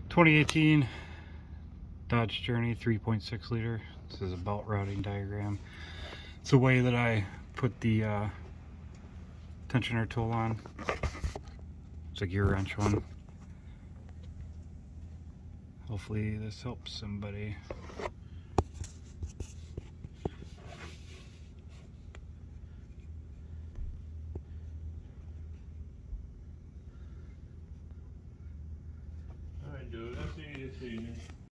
2018 Dodge Journey 3.6 liter. This is a belt routing diagram. It's the way that I put the tensioner tool on. It's a gear wrench one. Hopefully this helps somebody. Alright, dude, I'll see you this evening.